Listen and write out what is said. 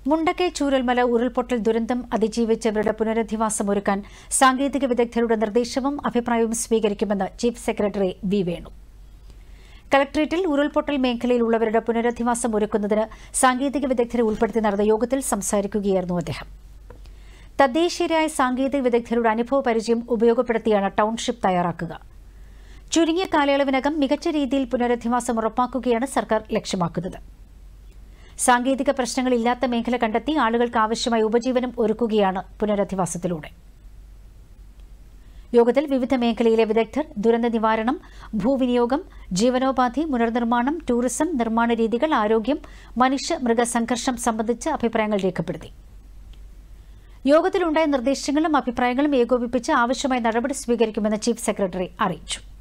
മുണ്ടക്കൈ ചൂരൽമല ഉരുൾപൊട്ടൽ ദുരന്തം അതിജീവിച്ചവരുടെ പുനരധിവാസം ഒരുക്കാൻ സാങ്കേതിക വിദഗ്ധരുടെ നിർദ്ദേശവും അഭിപ്രായവും സ്വീകരിക്കുമെന്ന് ചീഫ് സെക്രട്ടറി വി വേണു. കളക്ടറേറ്റിൽ ഉരുൾപൊട്ടൽ മേഖലയിലുള്ളവരുടെ പുനരധിവാസം ഒരുക്കുന്നതിന് സാങ്കേതിക വിദഗ്ധരെ ഉൾപ്പെടുത്തി നടന്ന യോഗത്തിൽ സംസാരിക്കുകയായിരുന്നു അദ്ദേഹം. തദ്ദേശീയരായ സാങ്കേതിക വിദഗ്ധരുടെ അനുഭവ പരിചയം ഉപയോഗപ്പെടുത്തിയാണ് ടൌൺഷിപ്പ് തയ്യാറാക്കുക. ചുരുങ്ങിയ കാലയളവിനകം മികച്ച രീതിയിൽ പുനരധിവാസം ഉറപ്പാക്കുകയാണ് സർക്കാർ ലക്ഷ്യമാക്കുന്നത്. സാങ്കേതിക പ്രശ്നങ്ങളില്ലാത്ത മേഖല കണ്ടെത്തി ആളുകൾക്ക് ആവശ്യമായ ഉപജീവനം ഒരുക്കുകയാണ് പുനരധിവാസത്തിലൂടെ. യോഗത്തിൽ വിവിധ മേഖലയിലെ വിദഗ്ധർ ദുരന്ത നിവാരണം, ഭൂവിനിയോഗം, ജീവനോപാധി, പുനർനിർമ്മാണം, ടൂറിസം, നിർമ്മാണ രീതികൾ, ആരോഗ്യം, മനുഷ്യ മൃഗസംഘർഷം സംബന്ധിച്ച് അഭിപ്രായങ്ങൾ രേഖപ്പെടുത്തി. യോഗത്തിലുണ്ടായ നിർദ്ദേശങ്ങളും അഭിപ്രായങ്ങളും ഏകോപിപ്പിച്ച് ആവശ്യമായ നടപടി സ്വീകരിക്കുമെന്ന് ചീഫ് സെക്രട്ടറി അറിയിച്ചു.